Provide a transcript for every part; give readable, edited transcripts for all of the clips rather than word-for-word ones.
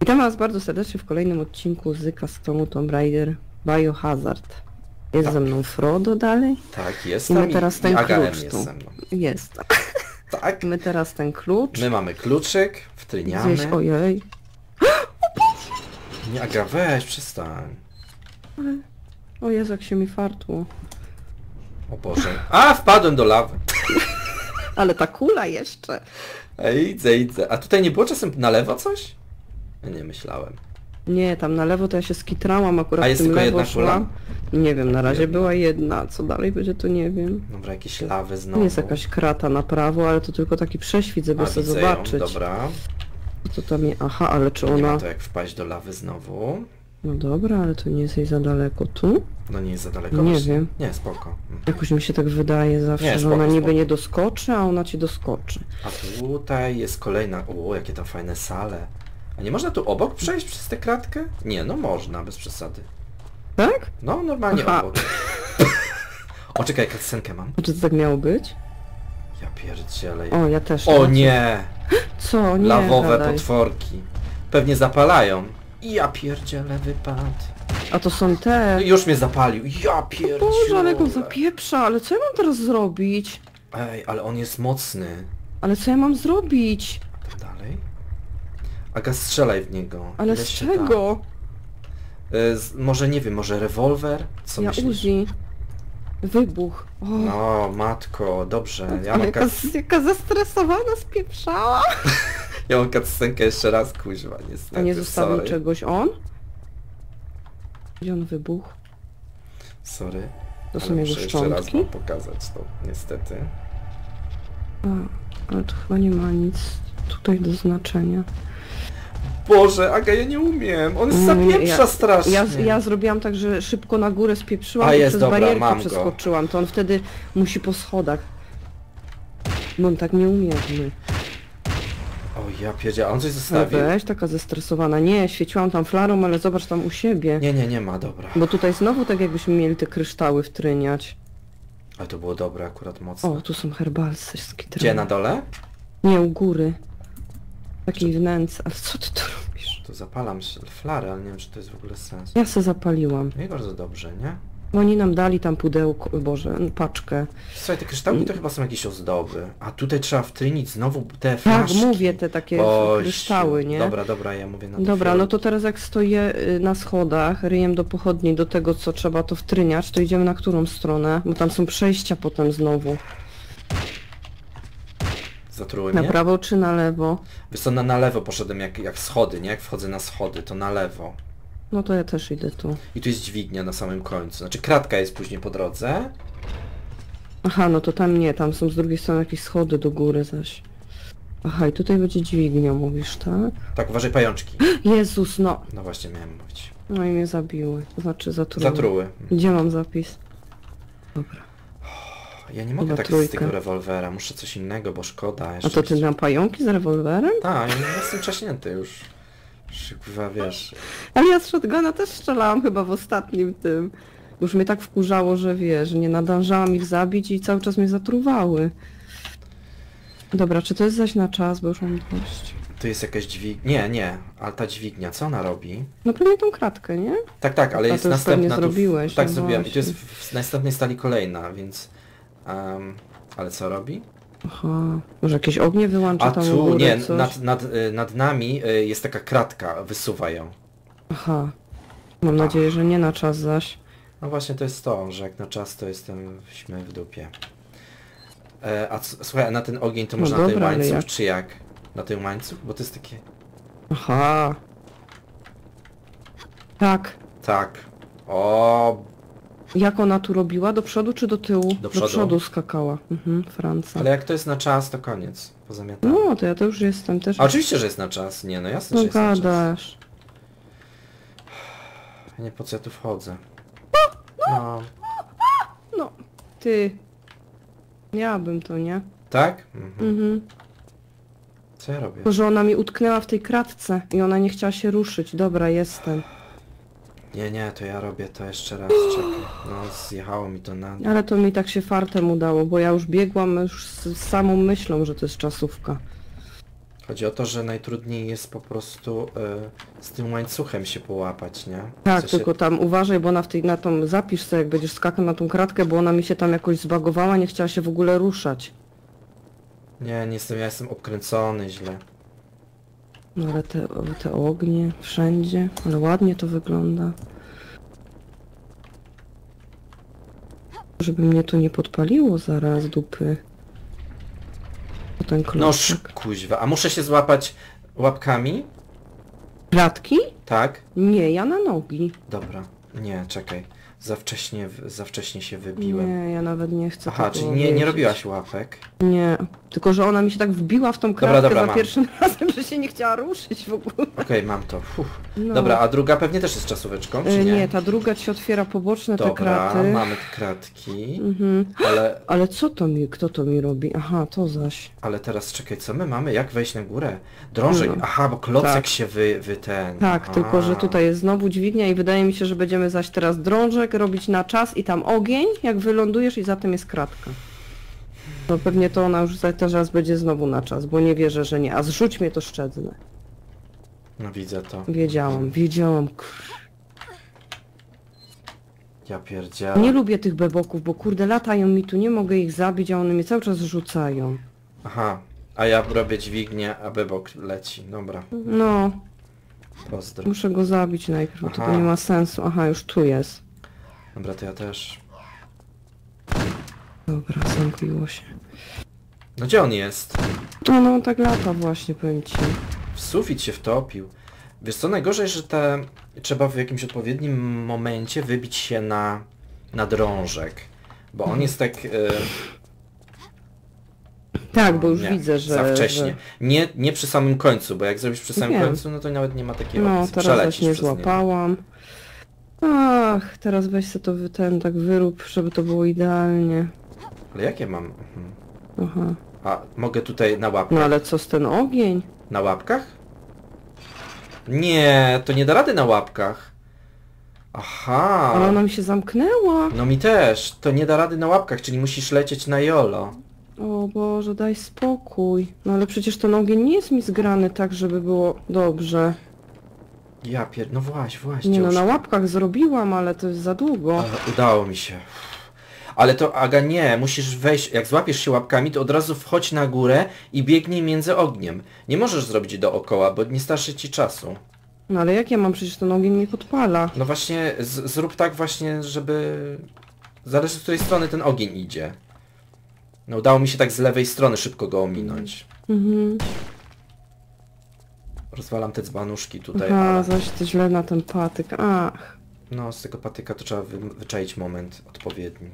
Witam was bardzo serdecznie w kolejnym odcinku z customu Tomb Raider Biohazard. Jest Tak. ze mną Frodo dalej. Tak, I jestem my teraz ten Aga M klucz jest tu. ze mną. Jest. Tak, My teraz ten klucz. my mamy kluczyk, wtryniamy. Gdzieś, ojej. Nie, Aga, weź, przestań. O Jezu, jak się mi fartło. O Boże. A, wpadłem do lawy. Ale ta kula jeszcze. Ej, idzę. A tutaj nie było czasem na lewo coś? Ja nie myślałem. Nie, tam na lewo to ja się skitrałam akurat A jest tym tylko lewo jedna kula? szłam. Nie wiem, na razie Jedna. była jedna. Co dalej będzie, to nie wiem. Dobra, jakieś lawy Tu znowu. jest jakaś krata na prawo, ale to tylko taki prześwit, żeby A, sobie widzę ją, zobaczyć. dobra. Co tam jest? Aha, ale czy Nie ma ona... to jak wpaść do lawy znowu. No dobra, ale to nie jest jej za daleko tu? No nie jest za daleko. Nie właśnie. wiem. Nie, spoko. Jakoś mi się tak wydaje zawsze, Nie, że spoko, ona niby spoko. nie doskoczy, a ona ci doskoczy. A tutaj jest kolejna... O, jakie tam fajne sale. A nie można tu obok przejść przez tę kratkę? Nie, no można, bez przesady. Tak? No, normalnie Aha. obok. O, czekaj, cutscenkę mam. A czy to tak miało być? Ja pierdzielę. O, ja też. O tak. nie! Co? Nie Lawowe gadaj. potworki. Pewnie zapalają. Ja pierdzielę, wypadł. A to są te... Już mnie zapalił. Ja pierdzielę. Boże, ale go zapieprza, ale co ja mam teraz zrobić? Ej, ale on jest mocny. Ale co ja mam zrobić? Dalej. Aga, strzelaj w niego. Ale Ile z się czego? da. Może nie wiem, może rewolwer? Co Ja myślisz? Uzi. Wybuch. O, No, matko, dobrze. Ja ale mam, jaka zestresowana spieprzała. ja mam cutscenkę jeszcze raz, kuźwa, niestety. A nie zostawił sorry. czegoś on? Gdzie on wybuchł? Sorry. To są Ale jego muszę jeszcze raz szczątki? wam pokazać to, niestety. A, ale to chyba nie ma nic tutaj do znaczenia. Boże, Aga, ja nie umiem. On Nie, zapieprza strasznie. Ja zrobiłam tak, że szybko na górę spieprzyłam A, i jest, przez dobra, barierkę mam go. przeskoczyłam. To on wtedy musi po schodach. No on tak nie umiemy. O, ja pierdzielę, on coś Ale zostawił. weź, taka zestresowana. Nie, świeciłam tam flarą, ale zobacz tam u siebie. Nie ma, dobra. Bo tutaj znowu tak jakbyśmy mieli te kryształy wtryniać. Ale to było dobre, akurat mocno. O, tu są herbalsy z Gdzie, na dole? Nie, u góry. Takiej wnęce. Ale co ty tu robisz? Tu zapalam flarę, ale nie wiem, czy to jest w ogóle sens. Ja se zapaliłam. No i bardzo dobrze, nie? Oni nam dali tam pudełko, Boże, paczkę. Słuchaj, te kryształki to chyba są jakieś ozdoby. A tutaj trzeba wtrynić znowu te Tak, flaszki. mówię, te takie Boś, kryształy, nie? Dobra, ja mówię na to Dobra, no chwilę. to teraz jak stoję na schodach, ryjem do pochodni, do tego co trzeba to wtryniać, to idziemy na którą stronę? Bo tam są przejścia potem znowu. Zatruły Na mnie? prawo czy na lewo? Wiesz co, na lewo poszedłem jak schody, nie? Jak wchodzę na schody, to na lewo. No to ja też idę tu. I tu jest dźwignia na samym końcu. Znaczy kratka jest później po drodze. Aha, no to tam nie, tam są z drugiej strony jakieś schody do góry zaś. Aha, i tutaj będzie dźwignia, mówisz, tak? Tak, uważaj, pajączki. Jezus, no. No właśnie miałem mówić. No i mnie zabiły, to znaczy zatruły. Zatruły. Gdzie mam zapis? Dobra. Ja nie mogę Chyba tak z trójkę. tego rewolwera, muszę coś innego, bo szkoda. A to ty na pająki z rewolwerem? Tak, ja jestem czaśnięty już. Chyba wiesz. Ale ja z shotguna też strzelałam chyba w ostatnim tym. Już mnie tak wkurzało, że wiesz, nie nadążałam ich zabić i cały czas mnie zatruwały. Dobra, czy to jest zaś na czas, bo już mam dość. Tu jest jakaś dźwignia. Nie, ale ta dźwignia, co ona robi? No pewnie tą kratkę, nie? Tak, ale A jest to już następna. pewnie zrobiłeś, Tak, no zrobiłem. I tu jest właśnie. w następnej stali kolejna, więc... ale co robi? Aha, może jakieś ognie wyłącza A tam u tu, góry, nie, coś? nad nami jest taka kratka, wysuwa ją. Aha. Mam nadzieję, że nie na czas zaś. No właśnie to jest to, że jak na czas to jesteśmy w dupie. Słuchaj, a na ten ogień to No można na ten dobra, ale łańcuch, jak? czy jak? Na ten łańcuch? Bo to jest takie... Aha. Tak. Tak. O, Jak ona tu robiła? Do przodu czy do tyłu? Do przodu. Do przodu skakała. Francja. ale jak to jest na czas, to koniec. Pozamiatamy. No, to ja to już jestem też. A oczywiście, że jest na czas. Nie, no jasne, No że jest na czas. gadasz. Nie, po co ja tu wchodzę? No. No, ty. Miałabym to, nie? Tak? Co ja robię? Tylko, że ona mi utknęła w tej kratce i ona nie chciała się ruszyć. Dobra, jestem. Nie, to ja robię to jeszcze raz, czekaj. No, zjechało mi to na... Ale to mi tak się fartem udało, bo ja już biegłam już z samą myślą, że to jest czasówka. Chodzi o to, że najtrudniej jest po prostu z tym łańcuchem się połapać, nie? Tak, W sensie- tylko tam uważaj, bo ona na tą, zapisz sobie, jak będziesz skakał na tą kratkę, bo ona mi się tam jakoś zbagowała, nie chciała się w ogóle ruszać. Nie, nie jestem, ja jestem obkręcony źle. No ale te ognie wszędzie, ale ładnie to wygląda. Żeby mnie to nie podpaliło zaraz dupy. O ten klocek. Kuźwa, a muszę się złapać łapkami? Klatki? Tak? Nie, ja na nogi. Dobra. Nie, czekaj. Za wcześnie się wybiłem. Nie, ja nawet nie chcę Aha, tego czyli nie wiedzieć. robiłaś łapek. Nie, tylko że ona mi się tak wbiła w tą kratkę dobra, za mam. pierwszym razem, że się nie chciała ruszyć w ogóle. Okej, mam to. No. Dobra, a druga pewnie też jest czasóweczką, czy nie? Nie, ta druga ci otwiera poboczne te Dobra, kraty. mamy te kratki, Mhm. ale Ale kto to mi robi? Aha, to zaś. teraz czekaj, co my mamy? Jak wejść na górę? Drążek, No. aha, bo klocek Tak. się ten... Tak, aha. tylko że tutaj jest znowu dźwignia i wydaje mi się, że będziemy zaś teraz drążek robić na czas i tam ogień, jak wylądujesz i za tym jest kratka. No pewnie to ona już teraz będzie znowu na czas, bo nie wierzę, że nie. A zrzuć mnie to szczedne. No widzę to. Wiedziałam. Ja pierdzielę. Nie lubię tych beboków, bo kurde latają mi tu, nie mogę ich zabić, a one mnie cały czas rzucają. Aha, a ja robię dźwignię, a bebok leci. Dobra, No, pozdro. muszę go zabić najpierw, bo to Aha. nie ma sensu. Aha, już tu jest. Dobra, to ja też. Dobra, zamknęło się. No gdzie on jest? No, tak lata właśnie, powiem ci. W sufit się wtopił. Wiesz co, najgorzej, że trzeba w jakimś odpowiednim momencie wybić się na drążek. Bo on jest tak... Tak, bo już nie, widzę, że... za wcześnie. Że... Nie przy samym końcu, bo jak zrobisz przy samym Wiem. końcu, no to nawet nie ma takiej No, opcji. teraz Przelecisz właśnie przez niego. złapałam. Ach, teraz weź se to tak wyrób, żeby to było idealnie. Ale jakie mam? Aha. A mogę tutaj na łapkach? No ale co z ten ogień? Na łapkach? Nie, to nie da rady na łapkach. Aha. Ale ona mi się zamknęła. No mi też. To nie da rady na łapkach, czyli musisz lecieć na jolo. O Boże, daj spokój. No ale przecież ten ogień nie jest mi zgrany tak, żeby było dobrze. No właśnie. Nie no, już. na łapkach zrobiłam, ale to jest za długo. Ale udało mi się. Ale to, Aga, nie, musisz wejść, jak złapiesz się łapkami, to od razu wchodź na górę i biegnij między ogniem. Nie możesz zrobić dookoła, bo nie starczy ci czasu. No ale jak ja mam, przecież ten ogień mi podpala. No właśnie, zrób tak właśnie, żeby... Zależy z której strony ten ogień idzie. No udało mi się tak z lewej strony szybko go ominąć. Mhm. Rozwalam te dzbanuszki tutaj, Aha, ale... zaś to źle na ten patyk. Ach. No, z tego patyka to trzeba wyczaić moment odpowiedni.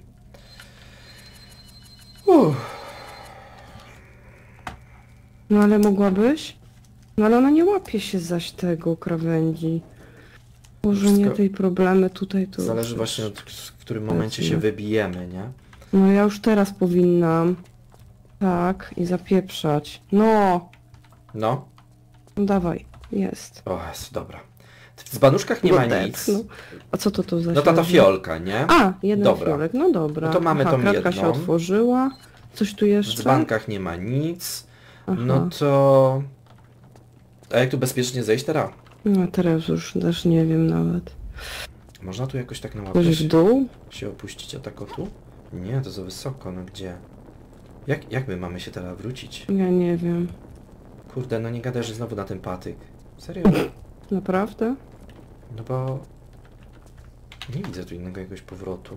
No ale mogłabyś? No ale ona nie łapie się zaś tego krawędzi. Może nie Wszystko- tej problemy tutaj to... Zależy właśnie w którym momencie się Pewnie. wybijemy, nie? No ja już teraz powinnam. Tak, i zapieprzać. No! No. No dawaj, jest. O Jezu, dobra. W dzbanuszkach nie ma nic. Odetchnął. A co to za No ta środek? fiolka, nie? A, jeden Dobra. fiolek, no dobra. No to mamy Aha, tą kratka się jedną. otworzyła. Coś tu W jeszcze? dzbankach nie ma nic. Aha. No to... A jak tu bezpiecznie zejść teraz? No teraz już też nie wiem nawet. Można tu jakoś tak na Coś łapkę w dół? się opuścić, a tak o tu? Nie, to za wysoko, no gdzie? Jak my mamy się teraz wrócić? Ja nie wiem. Kurde, no nie gadaj, że znowu na ten patyk. Serio? Naprawdę? No bo... Nie widzę tu innego jakiegoś powrotu.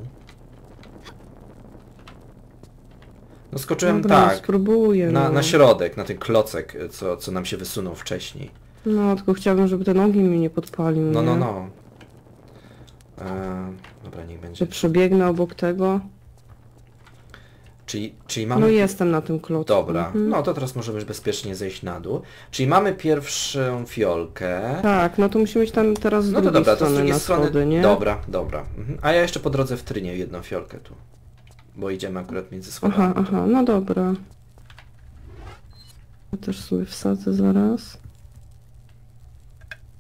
No skoczyłem Dobra, tak, spróbuję. no. na środek, na ten klocek, co nam się wysunął wcześniej. No, tylko chciałabym, żeby ten ogień mnie nie podpalił, No, nie? no, no. Dobra, niech Że będzie. przebiegnę obok tego. Czyli mamy... No jestem na tym klocku. Dobra, Mhm. no to teraz możemy już bezpiecznie zejść na dół. Czyli mamy pierwszą fiolkę. Tak, no to musimy iść tam teraz z No to drugiej dobra, to z strony drugiej na strony... schody, nie? Dobra. Mhm. A ja jeszcze po drodze wtrynię jedną fiolkę tu. Bo idziemy akurat między schodami. Aha, no dobra. Ja też sobie wsadzę zaraz. Dobra.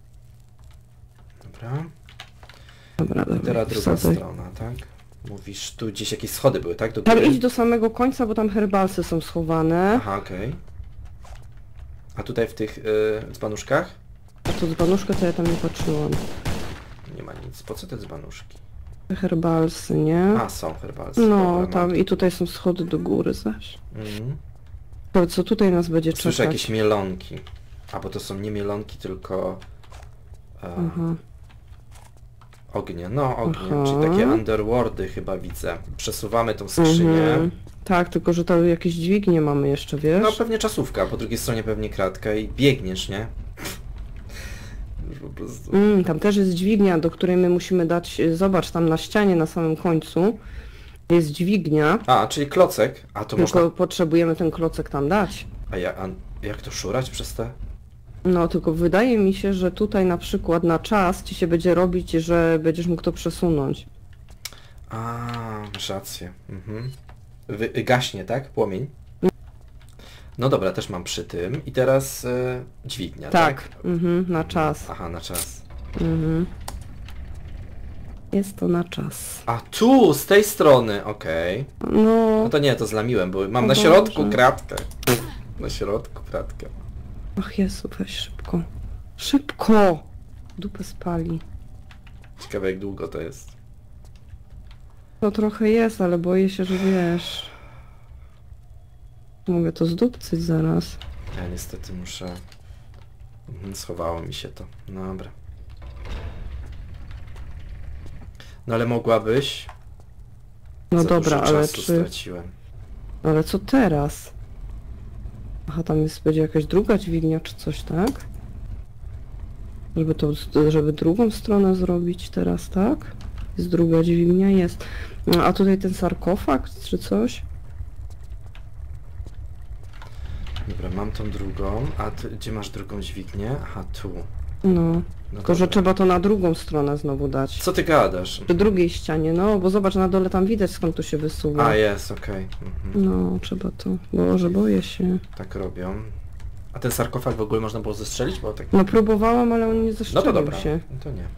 Dobra, I teraz druga wsadzę. strona, tak? Mówisz, tu gdzieś jakieś schody były, tak? Do Tam góry? idź do samego końca, bo tam herbalsy są schowane. Aha, okej. A tutaj w tych dzbanuszkach? A to dzbanuszkę to ja tam nie patrzyłam. Nie ma nic. Po co te dzbanuszki? Herbalsy, nie? A, są herbalsy. No, Dobra, tam mam. i tutaj są schody do góry zaś. Mhm. To co tutaj nas będzie Słyszę czekać? jakieś mielonki. A, bo to są nie mielonki, tylko Aha. ognie. No, ognie, Aha. czyli takie underworldy chyba widzę. Przesuwamy tą skrzynię. Mhm. Tak, tylko że tam jakieś dźwignie mamy jeszcze, wiesz? No, pewnie czasówka, po drugiej stronie pewnie kratka i biegniesz, nie? Już po prostu... Tam też jest dźwignia, do której my musimy dać... Zobacz, tam na ścianie na samym końcu jest dźwignia, A, czyli klocek. A to tylko można... potrzebujemy ten klocek tam dać. A jak to szurać przez te... No, tylko wydaje mi się, że tutaj na przykład na czas ci się będzie robić, że będziesz mógł to przesunąć. A, masz rację. Mhm. Gaśnie, tak? Płomień? No dobra, też mam przy tym. I teraz dźwignia, tak? Na czas. Aha, na czas. Jest to na czas. A tu, z tej strony, okej. No, No to nie, to zlamiłem, bo mam O na środku Boże. kratkę. Na środku kratkę. ach Jezu, weź szybko. Szybko! Dupę spali. Ciekawe jak długo to jest. To trochę jest, ale boję się, że wiesz... Mogę to zdupcyć zaraz. Ja niestety muszę... Schowało mi się to. Dobra. No ale mogłabyś... No Za dobra, dużo ale czasu czy... straciłem. Ale co teraz? Aha, tam jest, będzie jakaś druga dźwignia czy coś, tak? Żeby drugą stronę zrobić teraz, tak? Jest druga dźwignia, jest. No, a tutaj ten sarkofag czy coś? Dobra, mam tą drugą. A ty, gdzie masz drugą dźwignię? Aha, tu. No. No Tylko, że dobra. trzeba to na drugą stronę znowu dać. Co ty gadasz? Przy drugiej ścianie, no, bo zobacz, na dole tam widać skąd to się wysuwa. A, jest, okej. Mhm. No, trzeba to. Boże, boję się. Tak robią. A ten sarkofag w ogóle można było zestrzelić? Bo tak... No próbowałam, ale on nie No to zeszczelił dobra. się. No to nie.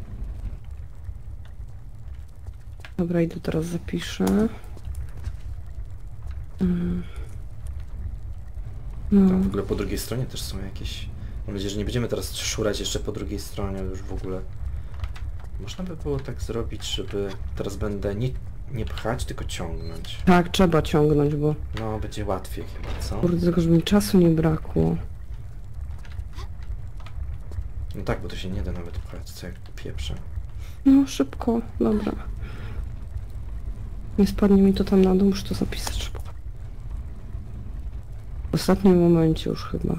Dobra, idę teraz zapiszę. Tam w No. ogóle po drugiej stronie też są jakieś... Mam nadzieję, że nie będziemy teraz szurać jeszcze po drugiej stronie już w ogóle. Można by było tak zrobić, żeby... Teraz będę nie pchać, tylko ciągnąć. Tak, trzeba ciągnąć, bo No, będzie łatwiej chyba, co? kurde, tylko żeby mi czasu nie brakło. No tak, bo to się nie da nawet pchać, co jak pieprzę. No, szybko, dobra. Nie spadnie mi to tam na dół, muszę to zapisać szybko. W ostatnim momencie już chyba.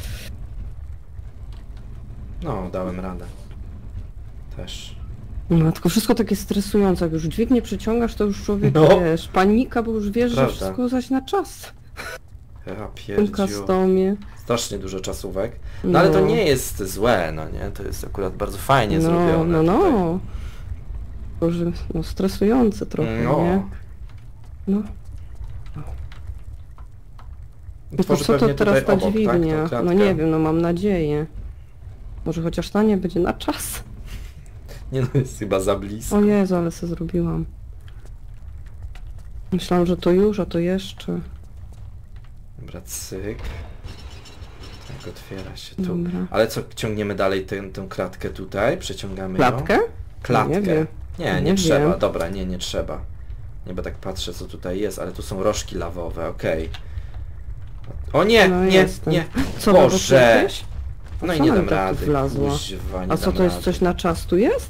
No, dałem radę. Też. No, tylko wszystko takie stresujące, jak już dźwignię przyciągasz, to już człowiek, No. wiesz, panika, bo już wiesz, że Prawda. wszystko zaś na czas. Ja W tym pierdziu. customie. Strasznie dużo czasówek. No ale to nie jest złe, no nie? To jest akurat bardzo fajnie zrobione. No, tutaj. no. Tylko, że, no, stresujące trochę, No. nie? No. No to Tworzy co to pewnie teraz tutaj ta obok, tak, tą dźwignia? kratkę. No nie wiem, no mam nadzieję. Może chociaż ta nie będzie na czas. Nie no, jest chyba za blisko. O Jezu, ale se zrobiłam. Myślałam, że to już, a to jeszcze. Dobra, cyk. Tak, otwiera się tu. Dobra. Ale co, ciągniemy dalej tę kratkę tutaj? Przeciągamy Klatkę? ją? Klatkę. Nie wiem. Nie Nie trzeba. wiem. Dobra, nie trzeba. Nie, bo tak patrzę co tutaj jest, ale tu są rożki lawowe, okej. O nie, No nie, jestem. nie. Co, Boże. jakieś? No i Co nie nam dam tak tu rady. wlazło? Kuźwa, nie A co dam to jest, rady. coś na czas tu jest?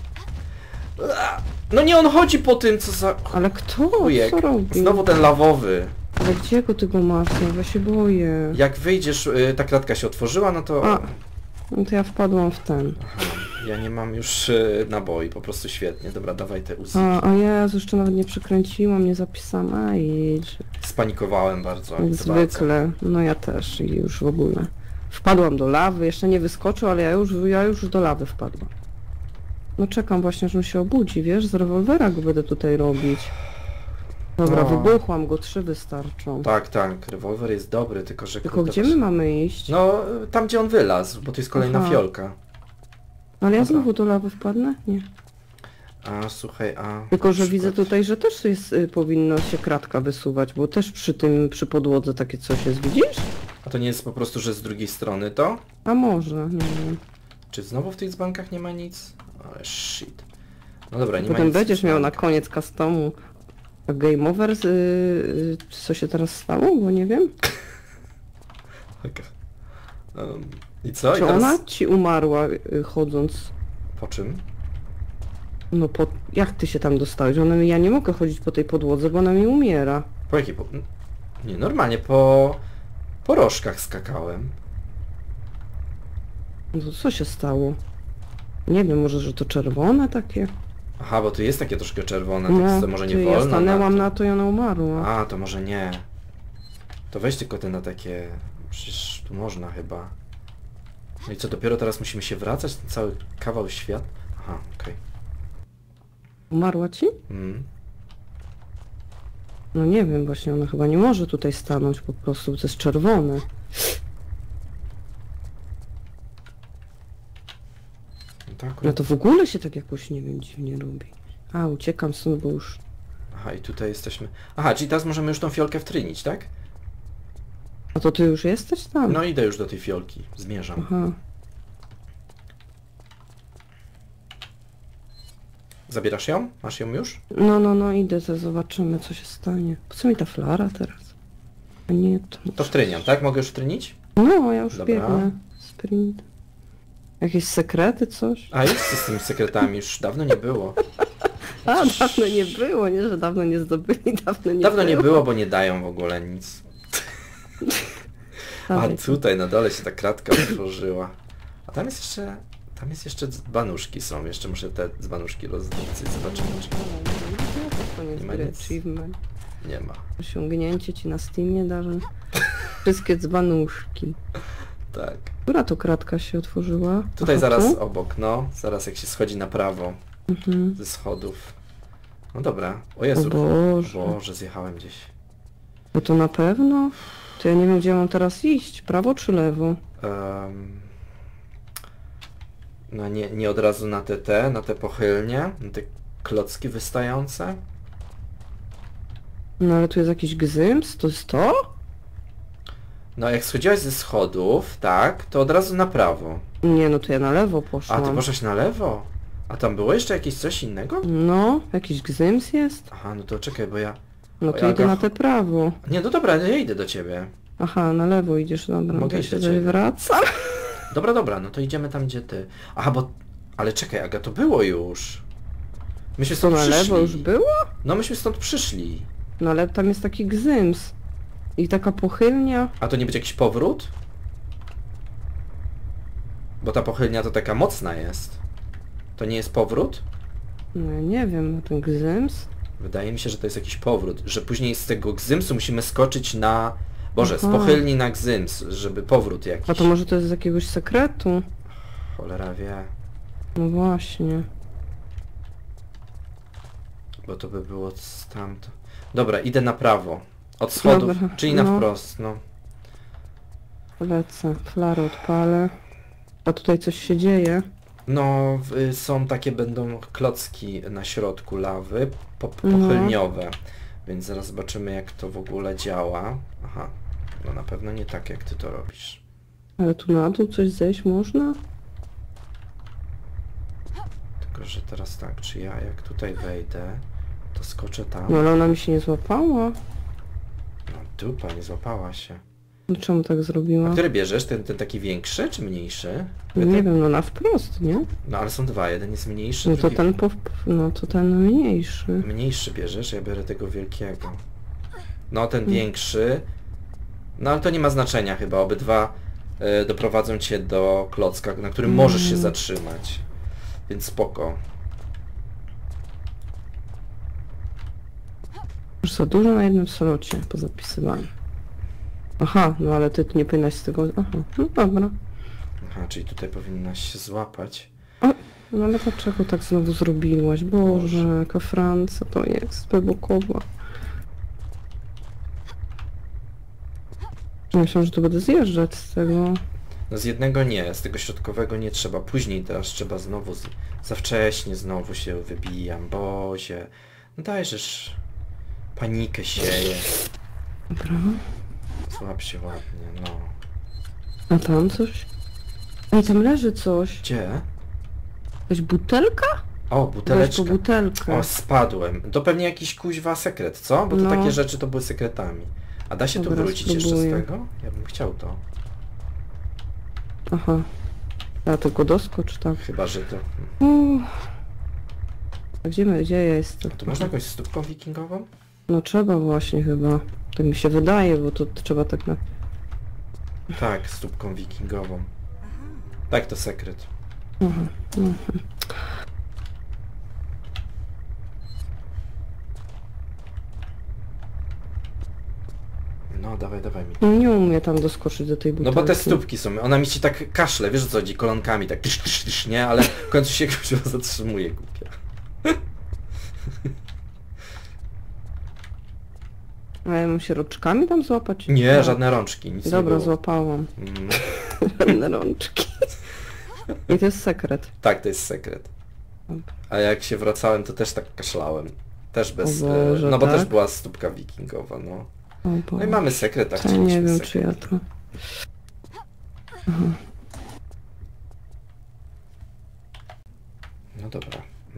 No nie, on chodzi po tym, co za... Ale kto? Chujek. Co robi? Znowu ten lawowy. Ale gdzie go ty go masz? No, ja się boję. Jak wyjdziesz, ta klatka się otworzyła, no to... A, no to ja wpadłam w ten. Aha, ja nie mam już naboi, po prostu świetnie. Dobra, dawaj te uzi. A Jezu, jeszcze nawet nie przekręciłam, nie zapisałam. A idź. Spanikowałem bardzo. Jak za bardzo. zwykle. No ja też i już w ogóle. Wpadłam do lawy, jeszcze nie wyskoczył, ale ja już do lawy wpadłam. No czekam właśnie, że on się obudzi, wiesz? Z rewolwera go będę tutaj robić. Dobra, No. wybuchłam go, 3 wystarczą. Tak, tak, rewolwer jest dobry, tylko że... Tylko kurde, gdzie my mamy iść? No, tam gdzie on wylazł, bo to jest kolejna Aha. fiolka. Ale ja dobra. znowu do lawy wpadnę? Nie. A, słuchaj, a... Tylko, że na widzę przykład- tutaj, że też jest, powinno się kratka wysuwać, bo też przy tym, przy podłodze takie coś jest, widzisz? A to nie jest po prostu, że z drugiej strony to? A może, nie wiem. Czy znowu w tych dzbankach nie ma nic? Ale shit. No dobra, nie ma Potem nic. będziesz w miał na dzbankach. koniec customu game over, co się teraz stało, bo nie wiem. Okay. I co? Czy I teraz... ona ci umarła chodząc? Po czym? No po... Jak ty się tam dostałeś? Ja nie mogę chodzić po tej podłodze, bo ona mi umiera. Po jakiej? Nie, normalnie po rożkach skakałem. No to co się stało? Nie wiem, może, że to czerwone takie? Aha, bo tu jest takie troszkę czerwone, No, tak to może nie ty, wolno. ja stanęłam to. na to i ona umarła. A, to może nie. To weź tylko te na takie... Przecież tu można chyba. No i co, dopiero teraz musimy się wracać? Ten cały kawał świat? Aha, okej. Umarła ci? Mm. No nie wiem, właśnie ona chyba nie może tutaj stanąć po prostu, bo to jest czerwone. No to No akurat... to w ogóle się tak jakoś, nie wiem, dziwnie robi. A, uciekam stąd, bo już... Aha, i tutaj jesteśmy... Aha, czyli teraz możemy już tą fiolkę wtrynić, tak? A to ty już jesteś tam? No idę już do tej fiolki. Zmierzam. Aha. Zabierasz ją? Masz ją już? No, idę, to zobaczymy, co się stanie. Po co mi ta flara teraz? A nie, to... To wtryniam, tak? Mogę już wtrynić? No, ja już Dobra. biegnę. Sprint. Jakieś sekrety, coś? A jest z tymi sekretami, już dawno nie było. A, dawno nie było, nie, że dawno nie zdobyli, Dawno nie było, bo nie dają w ogóle nic. A Dawaj. tutaj na dole się ta kratka otworzyła. A tam jest jeszcze dzbanuszki są. Jeszcze muszę te dzbanuszki rozdać i zobaczymy, czy Koniec Nie ma gry, nic. achievement. nie ma. Osiągnięcie ci na Steamie darzy. Wszystkie dzbanuszki. Tak. Która to kratka się otworzyła? Tutaj Aha, zaraz tu? obok, no. Zaraz jak się schodzi na prawo Mhm. ze schodów. No dobra. O O Jezu. Boże. Boże, zjechałem gdzieś. No to na pewno? To ja nie wiem, gdzie mam teraz iść. Prawo czy lewo? No nie od razu na te pochylnie, na te klocki wystające. No ale tu jest jakiś gzyms? To jest to? No jak schodziłaś ze schodów, tak, to od razu na prawo. Nie, no to ja na lewo A poszłam. ty poszłaś na lewo? A tam było jeszcze jakieś coś innego? No, jakiś gzyms jest? Aha, no to czekaj, bo ja... No O, to ja idę go- na te prawo. Nie, no dobra, ja idę do ciebie. Aha, na lewo idziesz, dobra. Mogę to iść się do ciebie. wracam. Dobra, no to idziemy tam, gdzie ty. Aha, bo... Ale czekaj, Aga, to było już. Myśmy To stąd na przyszli. lewo już było? No myśmy stąd przyszli. No ale tam jest taki gzyms. I taka pochylnia. A to nie będzie jakiś powrót? Bo ta pochylnia to taka mocna jest. To nie jest powrót? No ja nie wiem, ten gzyms. Wydaje mi się, że to jest jakiś powrót, że później z tego gzymsu musimy skoczyć na... Boże, z Aha. pochylni na gzyms, żeby powrót jakiś. A to może to jest z jakiegoś sekretu? Cholera wie, No właśnie. bo to by było stamtąd. Dobra, idę na prawo. Od schodów, Dobra, czyli na no. wprost, no. Lecę, flarę odpalę. A tutaj coś się dzieje. No, są takie, będą klocki na środku lawy, No. pochylniowe. Więc zaraz zobaczymy, jak to w ogóle działa. Aha, no na pewno nie tak, jak ty to robisz. Ale tu na dół coś zejść można? Tylko, że teraz tak, czy ja jak tutaj wejdę, to skoczę tam. No ale ona mi się nie złapała. No dupa, nie złapała się. No czemu tak A zrobiła? który bierzesz? Ten taki większy czy mniejszy? No nie wiem, no na wprost, nie? No ale są dwa, jeden jest mniejszy, No to drugi... ten no to ten mniejszy. Mniejszy bierzesz, ja biorę tego wielkiego. No ten większy... No ale to nie ma znaczenia chyba, obydwa doprowadzą cię do klocka, na którym możesz się zatrzymać. Więc spoko. Już za dużo na jednym slocie pozapisywałem. Aha, no ale ty nie powinnaś z tego... Aha, no dobra. Aha, czyli tutaj powinnaś się złapać. No ale dlaczego tak znowu zrobiłaś? Boże, jaka Francja to jest, wybuchowa. Myślałam, że to będę zjeżdżać z tego. No z jednego nie, z tego środkowego nie trzeba. Później teraz trzeba znowu, za wcześnie znowu się wybijam. Bozie. No dajżesz panikę sieje. Dobra. Złap się ładnie, no. A tam coś? Ej, tam leży coś. Gdzie? Jakaś butelka? O, Weź buteleczka. po butelkę. O, spadłem. To pewnie jakiś kuźwa sekret, co? Bo to No. takie rzeczy to były sekretami. A da się tu Dobra, wrócić jeszcze z spróbuję. tego? Ja bym chciał to. Aha. A tylko doskocz, tak. Chyba, że to... A gdzie ja jestem? Tu można jakąś stópką wikingową? No trzeba właśnie chyba. Tak mi się wydaje, bo to trzeba tak na... Tak, stópką wikingową. Tak, to sekret. Aha. No, dawaj mi. No nie umiem tam doskoczyć do tej No butelki. bo te stópki są, ona mi się tak kaszle, wiesz o co chodzi, kolonkami, tak tysz, nie? Ale w końcu się kurwa zatrzymuje, głupia. A ja mam się rączkami tam złapać? Nie, Tak. żadne rączki, nic Dobra, nie było. złapałam. Mm, Żadne rączki. I to jest sekret. tak, to jest sekret. A jak się wracałem, to też tak kaszlałem. Też bez... O Boże, no bo tak? też była stópka wikingowa, no. O No i Boże. mamy sekret, tak Ja nie chcieliśmy wiem, sekret. czy ja to... No dobra.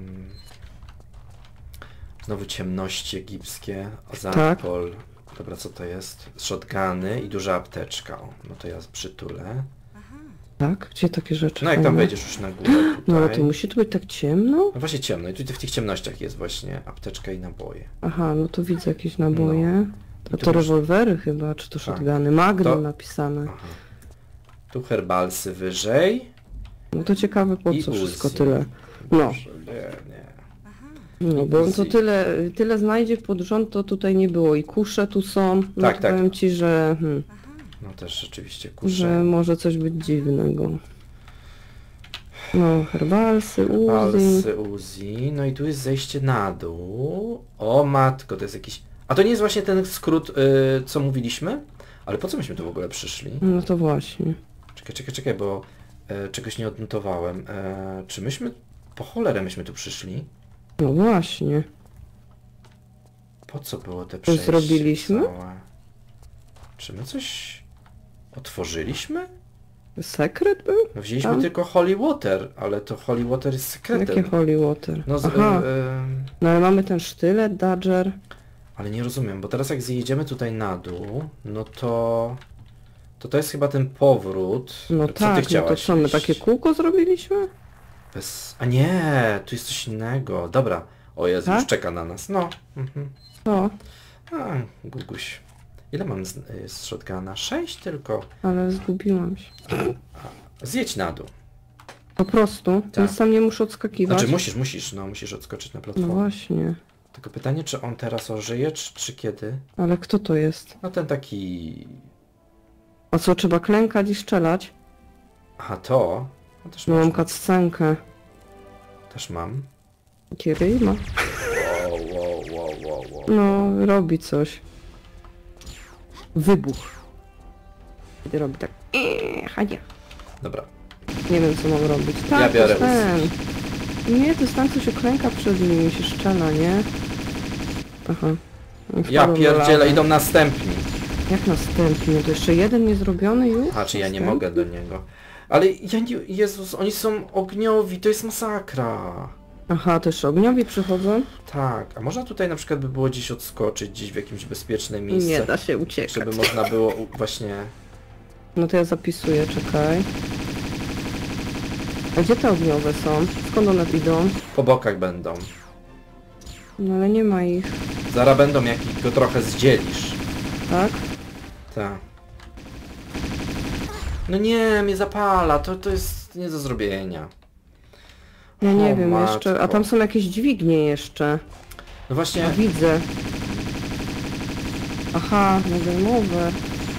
Znowu ciemności egipskie, Zapol. Dobra, co to jest? Shotguny i duża apteczka. O, no to ja przytulę. Tak? Gdzie takie rzeczy? No jak tam fajne? wejdziesz już na górę tutaj. No ale to musi tu być tak ciemno? No właśnie ciemno i tu w tych ciemnościach jest właśnie apteczka i naboje. Aha, no to widzę jakieś naboje. No. A tu to masz- rewolwery chyba, czy to Tak. shotguny? Magnum To- napisane. Aha. Tu herbalsy wyżej. No to ciekawe po I co wszystko Uzi. tyle. No. Nie. No bo on to Uzi. tyle znajdzie pod rząd, to tutaj nie było. I kusze tu są. No Tak, to tak. powiem ci, że, No też rzeczywiście że kusze. może coś być dziwnego. No, herbalsy, Uzi. Herbalsy, Uzi. No i tu jest zejście na dół. O matko, to jest jakiś... A to nie jest właśnie ten skrót, co mówiliśmy? Ale po co myśmy tu w ogóle przyszli? No to właśnie. Czekaj, bo czegoś nie odnotowałem. Czy myśmy... Po cholerę myśmy tu przyszli? No właśnie. Po co było te przejście zrobiliśmy? całe? Czy my coś otworzyliśmy? Sekret był? No wzięliśmy Tam? tylko Holy Water, ale to Holy Water jest sekretem. Jakie holy water? No, Aha, no ale mamy ten sztylet, Dodger. ale nie rozumiem, bo teraz jak zjedziemy tutaj na dół, no to... To jest chyba ten powrót. No Co ty tak, no to chciałaś co, my iść? takie kółko zrobiliśmy? A nie, tu jest coś innego. Dobra. O Jezu, Tak? już czeka na nas. No. Mhm. No, A, Guguś. Ile mam z shotguna? 6 tylko. ale zgubiłam się. Zjedź na dół. Po prostu, więc tam nie muszę odskakiwać. Znaczy musisz odskoczyć na No platformę. właśnie. Tylko pytanie, czy on teraz ożyje, czy kiedy? Ale kto to jest? No ten taki... A co, trzeba klękać i strzelać? Aha, to? No też No mam można. cutscenkę. Też mam. Jaki ryj ma? Wow. No, robi coś. Wybuch. Kiedy robi tak. Hania. Dobra. Nie wiem co mam robić. Tak, Ja biorę to jest ten. Nie, to jest ten, co się klęka przed nim i się szczela, nie? Aha. Ja Wpadłem do pierdzielę, lawy. idą następni. Jak następnie? To jeszcze jeden niezrobiony już? A, czy ja nie Następny? mogę do niego. Ale ja nie... Jezus, oni są ogniowi, to jest masakra. Aha, też ogniowi przychodzą? Tak, a można tutaj na przykład by było gdzieś odskoczyć, gdzieś w jakimś bezpiecznym miejscu, Nie da się uciekać. żeby można było właśnie... No to ja zapisuję, czekaj. A gdzie te ogniowe są? Skąd one idą? Po bokach będą. No ale nie ma ich, Zaraz będą, jak go trochę zdzielisz. tak? Tak. No nie, mnie zapala, to jest nie do zrobienia. Ja nie O, wiem jeszcze. A matko. tam są jakieś dźwignie jeszcze. No właśnie, Ja widzę. Aha, no game over.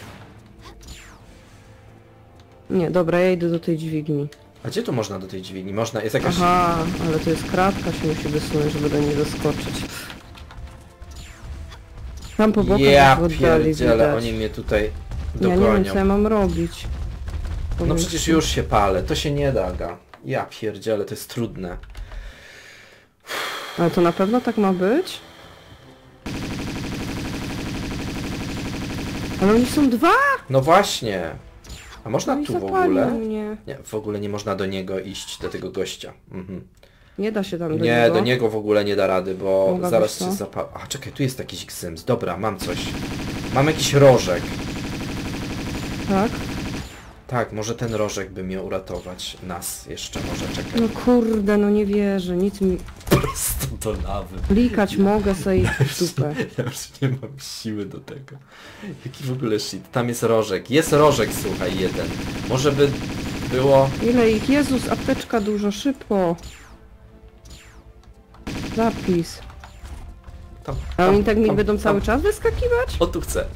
Nie, dobra, ja idę do tej dźwigni. a gdzie tu można do tej dźwigni? Można, jest jakaś... Aha, ale to jest kratka, się musi wysunąć, żeby do niej doskoczyć. Tam po bokach Ja już w oddali pierdzielę, widać. oni mnie tutaj Ja nie wiem, dogonią. co ja mam robić. No Powiem przecież ci. już się palę, to się nie da, Aga. Ja pierdzielę, to jest trudne. Ale to na pewno tak ma być? Ale oni są dwa? No właśnie. A można No i tu w zapalił ogóle? mnie. Nie, w ogóle nie można do niego iść, do tego gościa. Mhm. Nie da się tam do Nie, niego. do niego w ogóle nie da rady, bo Mogłabyś zaraz to? się zapal... A, czekaj, tu jest jakiś gzyms. Dobra, mam coś. Mam jakiś rożek. Tak? Tak, może ten rożek by mnie uratować. Nas jeszcze może, czekaj. No kurde, no nie wierzę, nic mi... Prosto do lawy. Klikać mogę sobie w dupę. Ja już nie mam siły do tego. Jaki w ogóle shit. Tam jest rożek. Jest rożek, słuchaj, jeden. Może by było... Ile ich? Jezus, apteczka dużo, szybko. Zapis. Tam, A oni tak mi tam, będą tam. cały czas wyskakiwać? O, tu chcę.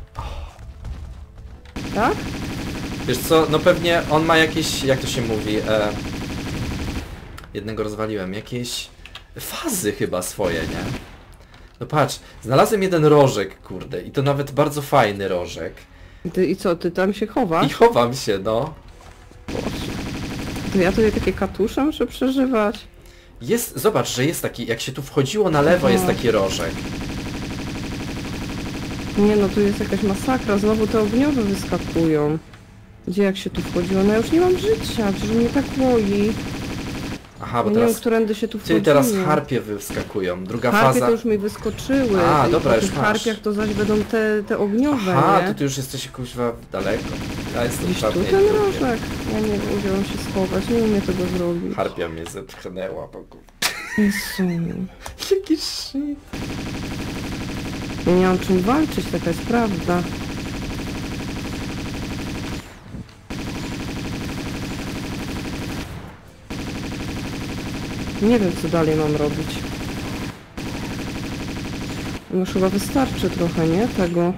Tak? Wiesz co, no pewnie on ma jakieś, jak to się mówi, jednego rozwaliłem, jakieś fazy chyba swoje, nie? No patrz, znalazłem jeden rożek, kurde, i to nawet bardzo fajny rożek. I co, ty tam się I chowasz? chowam się, no. To ja tutaj takie katusze muszę przeżywać. Jest, zobacz, że jest taki, jak się tu wchodziło na lewo, jest taki rożek. Nie no, tu jest jakaś masakra, znowu te ogniowe wyskakują. Gdzie jak się tu wchodziło? No ja już nie mam życia, przecież mnie tak łoi. Aha, bo Ja nie wiem, teraz, którędy się tu wchodziło. ty, teraz harpie wyskakują, druga Harpie faza. to już mi wyskoczyły. A, I dobra, po już tych masz. harpiach to zaś będą te ogniowe, Aha, nie? to ty już jesteś kuźwa daleko. Ja jestem Gdzieś tu pewnie ten drugie. rożek. Ja nie wiem, gdzie on się schować, nie umiem tego zrobić. Harpia mnie zepchnęła, Bogu. Jezu. Jaki shit. Ja nie mam czym walczyć, taka jest prawda. Nie wiem, co dalej mam robić. Już chyba wystarczy trochę, nie? Tego.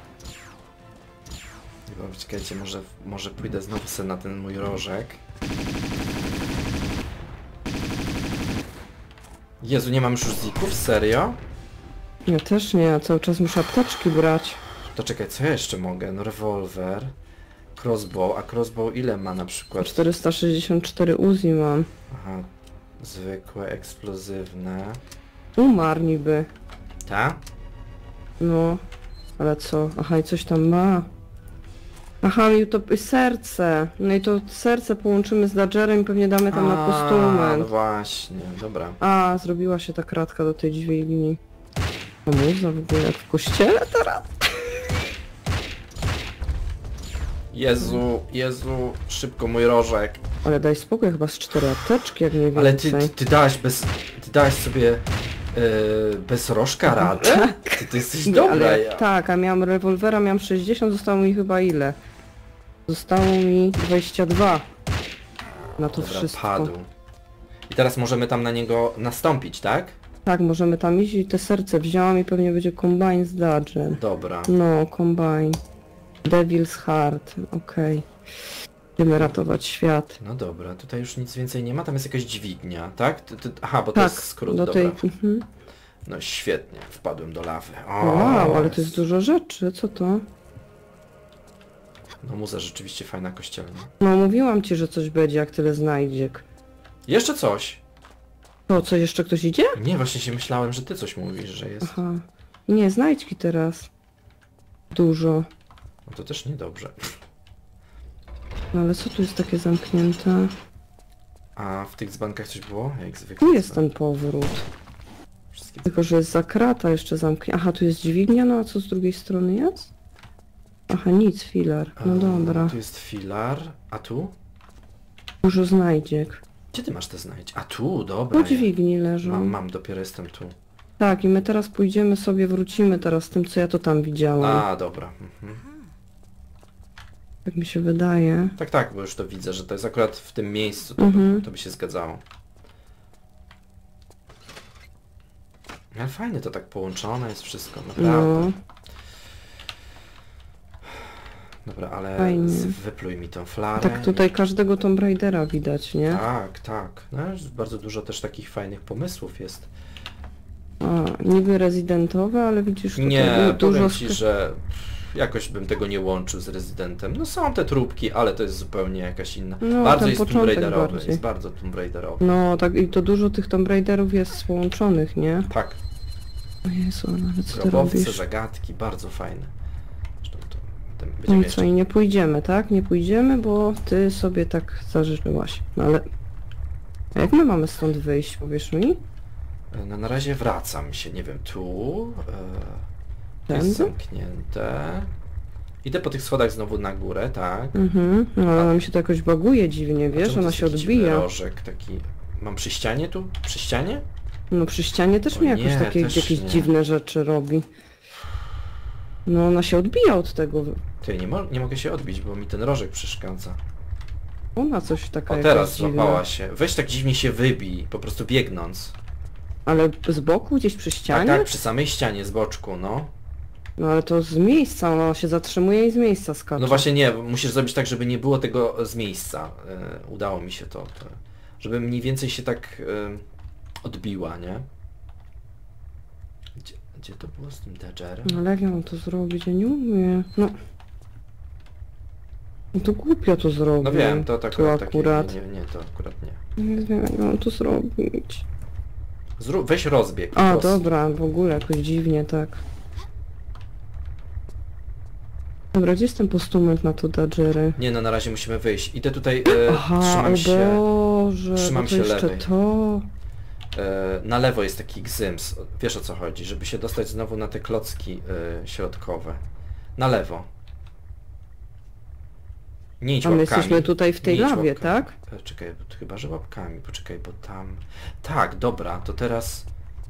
Dobra, czekajcie, może pójdę znowu sobie na ten mój rożek. Jezu, nie mam już zików? Serio? Ja też nie, ja cały czas muszę apteczki brać. To czekaj, co ja jeszcze mogę? No rewolwer, crossbow, a crossbow ile ma na przykład? 464 Uzi mam. Aha, zwykłe, eksplozywne. Umarł niby. Ta? No, ale co? Aha, i coś tam ma. Aha, i to serce. No i to serce połączymy z Dodgerem i pewnie damy tam na no postument. właśnie, dobra. A, zrobiła się ta kratka do tej dźwigni. A muza w ogóle jak w kościele teraz? Jezu, Jezu, szybko mój rożek. Ale daj spokój, chyba z 4 apteczki, jak nie więcej. Ale ty dałeś sobie bez rożka radę? Ty jesteś dobra, Ale, ja. tak, a miałam rewolwera, miałam 60, zostało mi chyba ile? Zostało mi 22. Na to Dobra, wszystko. padł. I teraz możemy tam na niego nastąpić, tak? Tak, możemy tam iść i te serce wziąłam i pewnie będzie Combine z Dodger. Dobra. No, Combine. Devil's Heart, okej. Będziemy ratować świat. No dobra, tutaj już nic więcej nie ma, tam jest jakaś dźwignia, tak? Aha, bo to Tak, jest skrót, do dobra. tej... Mhm. No świetnie, wpadłem do lawy. O, Wow, ale to jest dużo rzeczy, co to? No muza rzeczywiście fajna kościelna. No, mówiłam ci, że coś będzie, jak tyle znajdziek. Jeszcze coś! To, co, jeszcze ktoś idzie? Nie, właśnie się myślałem, że ty coś mówisz, że jest. Aha. Nie, znajdźki teraz. Dużo. No to też niedobrze. No ale co tu jest takie zamknięte? A w tych dzbankach coś było? Jak zwykle. Tu jest ten powrót. Wszystkie... Tylko, że jest za krata jeszcze zamknięta. Aha, tu jest dźwignia, no a co z drugiej strony jest? Aha, nic, filar. No dobra. Tu jest filar, a tu? Dużo znajdziek. Gdzie ty masz te znajdź? A tu, dobra. Po dźwigni leżą. Mam, dopiero jestem tu. Tak, i my teraz pójdziemy sobie, wrócimy teraz z tym, co ja to tam widziałam. A, dobra. Mhm. Tak mi się wydaje. Tak, tak, bo już to widzę, że to jest akurat w tym miejscu, to, Mhm. to by się zgadzało. Ale fajnie to tak połączone jest wszystko, naprawdę. No. Dobra, ale Fajnie. wypluj mi tą flarę. Tak tutaj każdego Tomb Raidera widać, nie? Tak, tak. No, już bardzo dużo też takich fajnych pomysłów jest. A, niby rezydentowe, ale widzisz tutaj Nie, dużo... powiem ci, że jakoś bym tego nie łączył z Rezydentem. No są te tróbki, ale to jest zupełnie jakaś inna. No, bardzo ten jest Tomb początek Raiderowy, bardziej. jest bardzo Tomb Raiderowy. No, tak i to dużo tych Tomb Raiderów jest połączonych, nie? Tak, O Jezu, ale co ty grobowce, robisz? zagadki, bardzo fajne. Zresztą to, ten No Będziemy i co, jeszcze... i nie pójdziemy, tak? Nie pójdziemy, bo ty sobie tak zażyczyłaś. No ale... A jak my mamy stąd wyjść, powiesz mi? No na razie wracam się, nie wiem, tu... To jest Tędy? zamknięte. Idę po tych schodach znowu na górę, tak? No ale mi się to jakoś baguje dziwnie, A wiesz? czemu to Ona jest się taki dziwny odbija. rożek taki... Mam przy ścianie tu? Przy ścianie? No przy ścianie też O mi jakoś nie, takie też jakieś nie. dziwne rzeczy robi. No ona się odbija od tego. Ty, nie mogę się odbić, bo mi ten rożek przeszkadza. Ona coś taka O, jakaś teraz dziwna. złapała się. Weź tak dziwnie się wybij, po prostu biegnąc. Ale z boku, gdzieś przy Tak, ścianie? tak, przy samej ścianie, z boczku, no. No ale to z miejsca, ona się zatrzymuje i z miejsca skacze. No właśnie nie, musisz zrobić tak, żeby nie było tego z miejsca. Udało mi się to. Żeby mniej więcej się tak odbiła, nie? Gdzie to było z tym Dodgerem? No ale jak ja mam to zrobić? Ja nie umiem. No. No to głupio to zrobię. No wiem, to tak tu takie, akurat. nie, to akurat nie. Nie wiem, jak mam to zrobić. Weź rozbieg. A, prosto. dobra, w ogóle jakoś dziwnie, tak. Dobra, gdzie jest ten postument na to Dodgery? Nie, no na razie musimy wyjść. Idę tutaj, Aha, trzymam o się. Boże, trzymam bo to się jeszcze lewej. to... Na lewo jest taki gzyms. Wiesz o co chodzi, żeby się dostać znowu na te klocki środkowe. Na lewo. Nie idź A my łapkami. jesteśmy tutaj w tej Nie idź lawie, łapkami. tak? Czekaj, chyba że łapkami. Poczekaj, bo tam... Tak, dobra, to teraz...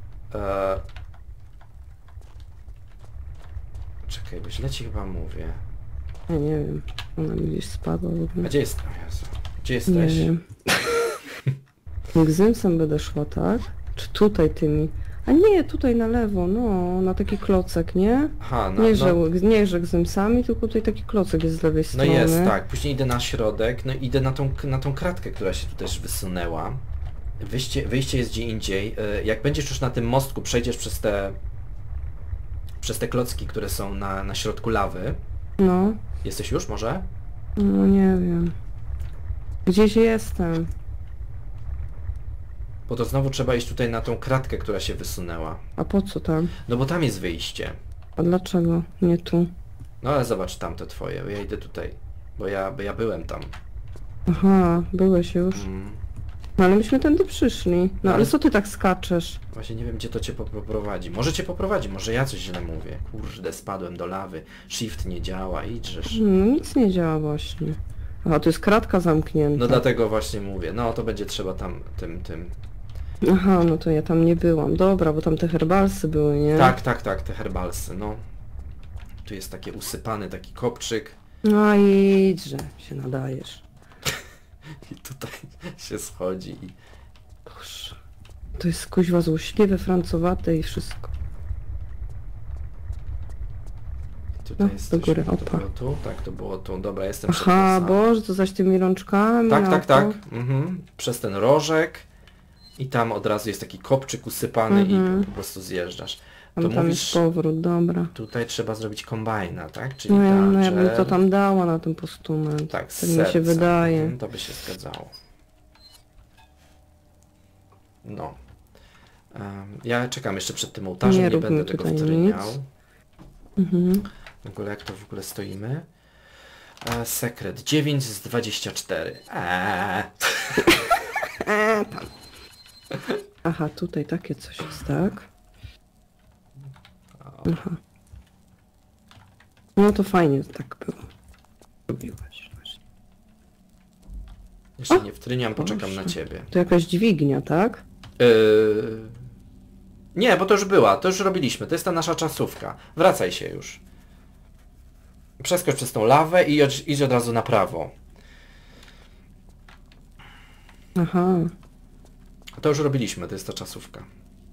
Czekaj, bo źle ci chyba mówię. Ja nie wiem, ona mi gdzieś spadła w A ogóle. gdzie jest... O Jezu. Gdzie Nie jesteś? wiem. Gzymsem będę szła, tak? Czy tutaj tymi? A nie, tutaj na lewo, no, na taki klocek, nie? Aha, no, Nie, że gzymsami, tylko tutaj taki klocek jest z lewej no strony. jest, tak. Później idę na środek, no i idę na tą kratkę, która się tu też wysunęła. Wyjście jest gdzie indziej. Jak będziesz już na tym mostku, przejdziesz przez te klocki, które są na środku lawy. No, Jesteś już może? no nie wiem. Gdzieś jestem. Bo to znowu trzeba iść tutaj na tą kratkę, która się wysunęła. A po co tam? No bo tam jest wyjście. A dlaczego nie tu? No ale zobacz tamte twoje, ja idę tutaj. Bo ja byłem tam. Aha, byłeś już. No ale myśmy tędy przyszli. No ale Ale- co ty tak skaczesz? Właśnie nie wiem, gdzie to cię poprowadzi. Może cię poprowadzi, może ja coś źle mówię. Kurde, spadłem do lawy. Shift nie działa, idżesz. No nic nie działa właśnie. Aha, to jest kratka zamknięta. No dlatego właśnie mówię. No to będzie trzeba tam tym. Aha, no to ja tam nie byłam. Dobra, bo tam te herbalsy były, nie? Tak, te herbalsy, no. Tu jest takie usypany taki kopczyk. No idźże, się nadajesz. I tutaj się schodzi i... Boże. To jest kuźwa złośliwe, francowate i wszystko. Tutaj No, jest do coś- góry, to opa. było tu? Tak, to było tu. Dobra, jestem przed Aha, tym Boże, to zaś tymi rączkami. Tak, na tak, to. tak. Przez ten rożek. I tam od razu jest taki kopczyk usypany i po prostu zjeżdżasz. To Tam jest mówisz, powrót, dobra. tutaj trzeba zrobić kombajna, tak? Czyli No ja bym Dodger, to tam dała na ten postument. tak, z Tak mi się sercem. wydaje. To by się zgadzało. No. Ja czekam jeszcze przed tym ołtarzem, Nie nie róbmy będę tego tutaj wtryniał. nic. Mhm. W ogóle jak to w ogóle stoimy? Sekret 9 z 24. Tam. Aha, tutaj takie coś jest, tak? Aha. No to fajnie tak było. Robiłaś właśnie. Jeszcze O, nie wtryniam, poczekam na Boże. ciebie. To jakaś dźwignia, tak? Nie, bo to już była, to już robiliśmy, to jest ta nasza czasówka. Wracaj się już. Przeskocz przez tą lawę i idź od razu na prawo. Aha. To już robiliśmy, to jest ta czasówka.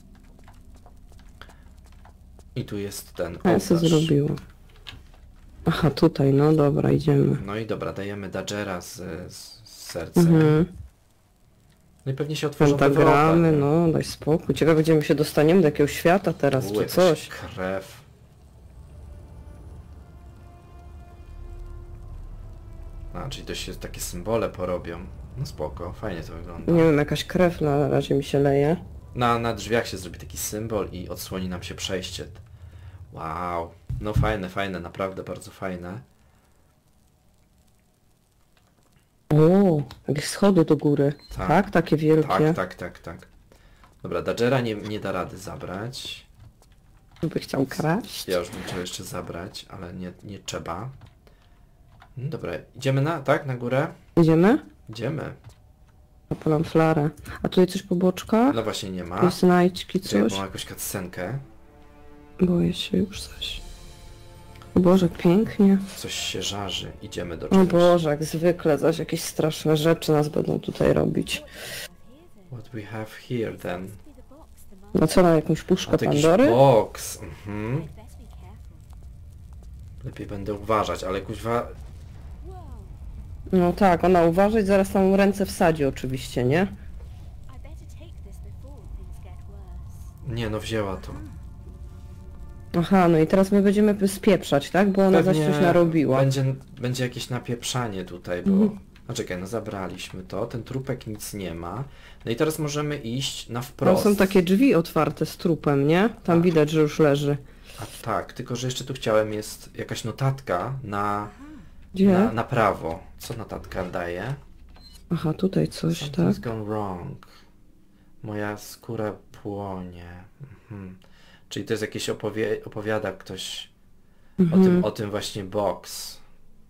I tu jest ten A ja sobie ołtarz. zrobiłam. Aha, tutaj, no dobra, idziemy. No i dobra, dajemy Dodgera z sercem. Mhm. No i pewnie się otworzą te Pentagramy, wrota. no daj spokój. Ciekawe, gdzie my się dostaniemy do jakiegoś świata teraz, U, czy jakaś coś. krew. A, czyli to się takie symbole porobią. No spoko, fajnie to wygląda. Nie wiem, jakaś krew na razie mi się leje. Na drzwiach się zrobi taki symbol i odsłoni nam się przejście. Wow. No fajne, naprawdę bardzo fajne. O, jakieś schody do góry. Tak. Tak? Takie wielkie. Tak. Dobra, Dodgera nie da rady zabrać. By chciał kraść. Ja już bym chciał jeszcze zabrać, ale nie trzeba. Dobra, idziemy na górę? Idziemy? Idziemy. Zapalam flarę. A tutaj coś po boczkach? No właśnie nie ma. Jakieś znajdźki, Czekaj, coś? mam jakąś cutscenkę. Boję się już coś. O Boże, jak pięknie. Coś się żarzy. Idziemy do O czegoś. Boże, jak zwykle zaś jakieś straszne rzeczy nas będą tutaj robić. What we have here then? No co, na jakąś puszkę A to jakiś Pandory? box. Lepiej będę uważać, ale kuźwa... No tak, ona uważać, zaraz tam ręce wsadzi oczywiście, nie? Nie no, wzięła to. Aha, no i teraz my będziemy spieprzać, tak? Bo ona zaś coś narobiła. Będzie jakieś napieprzanie tutaj, bo... No czekaj, no zabraliśmy to, ten trupek nic nie ma. No i teraz możemy iść na Tam wprost. są takie drzwi otwarte z trupem, nie? Tam Tak. widać, że już leży. A tak, tylko że jeszcze tu chciałem, jest jakaś notatka Gdzie? na prawo. Co notatka daje? Aha, tutaj coś, tak? Something's gone wrong. Moja skóra płonie. Czyli to jest jakieś opowiada ktoś o tym właśnie box.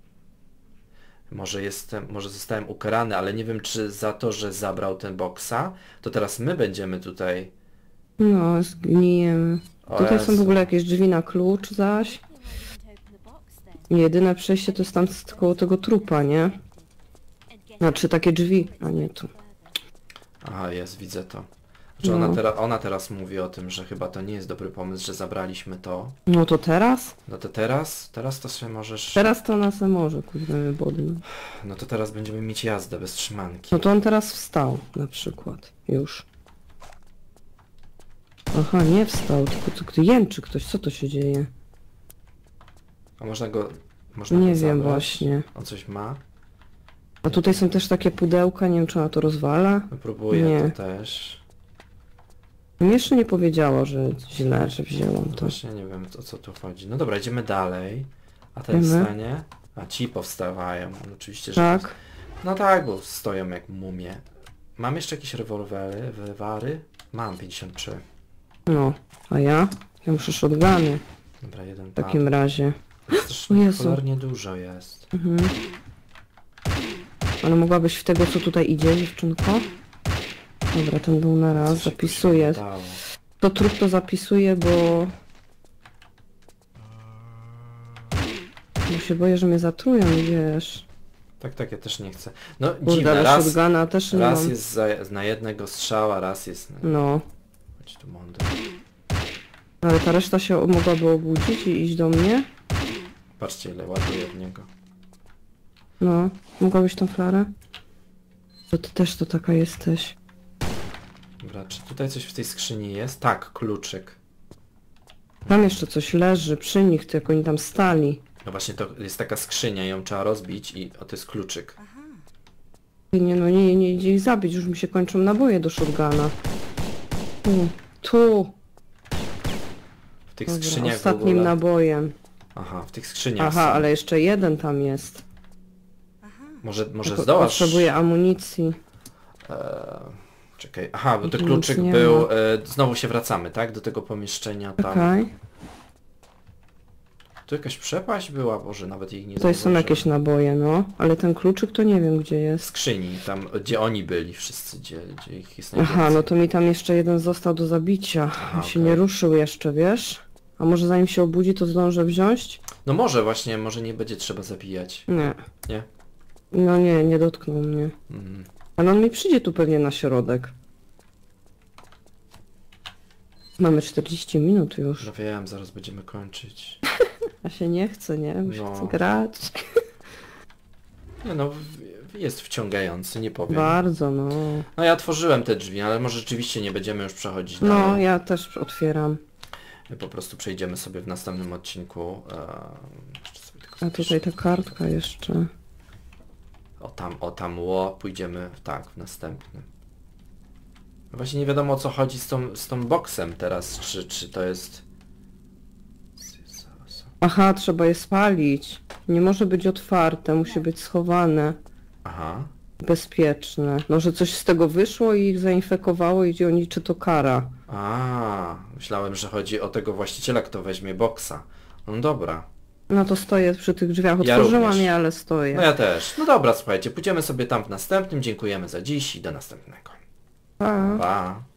Może zostałem ukarany, ale nie wiem czy za to, że zabrał ten boxa, to teraz my będziemy tutaj... No, zgnijemy. O Tutaj są w Jezu. ogóle jakieś drzwi na klucz zaś. Jedyne przejście to jest tam koło tego trupa, nie? Znaczy takie drzwi, a nie tu. Aha, jest, widzę to. Znaczy ona teraz mówi o tym, że chyba to nie jest dobry pomysł, że zabraliśmy to. No to teraz? No to teraz to się możesz... Teraz to ona se może, kurde, bodny. No to teraz będziemy mieć jazdę bez trzymanki. No to on teraz wstał, na przykład. Już. Aha, nie wstał, tylko tu jęczy ktoś, co to się dzieje? A można go Nie go wiem zabrać? właśnie. On coś ma? A tutaj są też takie pudełka, nie wiem czy ona to rozwala. No próbuję Nie. to też. Mi jeszcze nie powiedziała, że źle, że wzięłam to. Właśnie nie wiem o co tu chodzi. No dobra, idziemy dalej. A ten Idziemy. wstanie? A ci powstawają. No, oczywiście, że... Tak. No tak, bo stoją jak mumie. Mam jeszcze jakieś rewolwery? Mam 53. No, a ja? Ja muszę shotguny Dobra, jeden w takim razie. Też O Jezu. cholernie dużo jest. Ale mogłabyś w tego, co tutaj idzie, dziewczynko? Dobra, ten był na raz, Coś się zapisuję. dało. To trup to zapisuję, bo się boję, że mnie zatrują, wiesz. Tak, ja też nie chcę. No Kurde, dziwne, ale raz shotguna też nie mam. jest na jednego strzała, raz jest na... No, Chodź tu mądry. ale ta reszta się mogłaby obudzić i iść do mnie. Patrzcie ile ładuje w niego. No, mogłabyś tą flarę? To ty też to taka jesteś. Dobra, czy tutaj coś w tej skrzyni jest? Tak, kluczyk. Tam jeszcze coś leży przy nich, jak oni tam stali. No właśnie to jest taka skrzynia, ją trzeba rozbić i to jest kluczyk. Nie no, nie idzie ich zabić, już mi się kończą naboje do shotguna. Tu. W tych Dobra, skrzyniach w ostatnim ogóle... nabojem. Aha, w tych skrzyniach Aha, są. ale jeszcze jeden tam jest. Może Tylko zdołasz... potrzebuję amunicji. Czekaj, aha, bo ten Nic kluczyk nie był... ma. znowu się wracamy, tak? Do tego pomieszczenia tam. Okej. Tu jakaś przepaść była, Boże, nawet ich nie Tutaj są zauważyłem. jakieś naboje, no. Ale ten kluczyk to nie wiem gdzie W jest. skrzyni, tam gdzie oni byli wszyscy, gdzie ich jest Aha, najwięcej. no to mi tam jeszcze jeden został do zabicia. Aha, On się okej. nie ruszył jeszcze, wiesz? A może zanim się obudzi, to zdążę wziąć? No może właśnie, może nie będzie trzeba zabijać. Nie. Nie? No nie dotknął mnie. Mhm. Ale on mi przyjdzie tu pewnie na środek. Mamy 40 minut już. No wiem, zaraz będziemy kończyć. A się nie chce, nie? Bo się No. chce grać. Nie no, jest wciągający, nie powiem. Bardzo, no. No ja otworzyłem te drzwi, ale może rzeczywiście nie będziemy już przechodzić No, dalej. ja też otwieram. My po prostu przejdziemy sobie w następnym odcinku. Jeszcze sobie tylko A zapiszę. tutaj ta kartka jeszcze. O tam, pójdziemy tak, w następnym. No właśnie nie wiadomo o co chodzi z tą boksem teraz, czy to jest... Aha, trzeba je spalić. Nie może być otwarte, musi być schowane. Aha. bezpieczne. No, że coś z tego wyszło i ich zainfekowało i oni czy to kara. A, myślałem, że chodzi o tego właściciela, kto weźmie boksa. No dobra. No to stoję przy tych drzwiach. Ja Otworzyłam również. je, ale stoję. No ja też. No dobra, słuchajcie, pójdziemy sobie tam w następnym. Dziękujemy za dziś i do następnego. Pa. Pa.